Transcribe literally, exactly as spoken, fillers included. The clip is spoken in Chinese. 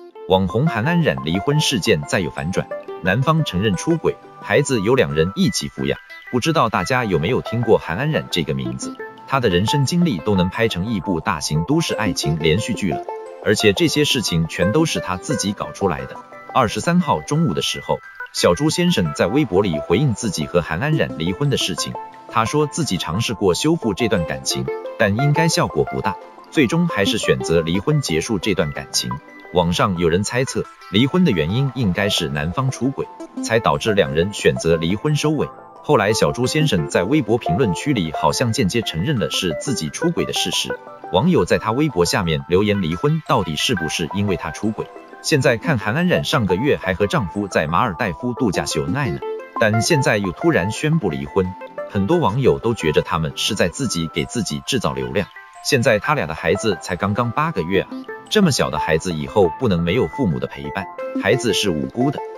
网红韩安冉离婚事件再有反转，男方承认出轨，孩子由两人一起抚养。不知道大家有没有听过韩安冉这个名字？她的人生经历都能拍成一部大型都市爱情连续剧了，而且这些事情全都是她自己搞出来的。二十三号中午的时候，小朱先生在微博里回应自己和韩安冉离婚的事情，他说自己尝试过修复这段感情，但应该效果不大，最终还是选择离婚结束这段感情。网上有人猜测，离婚的原因应该是男方出轨，才导致两人选择离婚收尾。后来小朱先生在微博评论区里好像间接承认了是自己出轨的事实，网友在他微博下面留言，离婚到底是不是因为他出轨？现在看韩安冉上个月还和丈夫在马尔代夫度假秀恩爱呢，但现在又突然宣布离婚，很多网友都觉着他们是在自己给自己制造流量。现在他俩的孩子才刚刚八个月啊，这么小的孩子以后不能没有父母的陪伴，孩子是无辜的。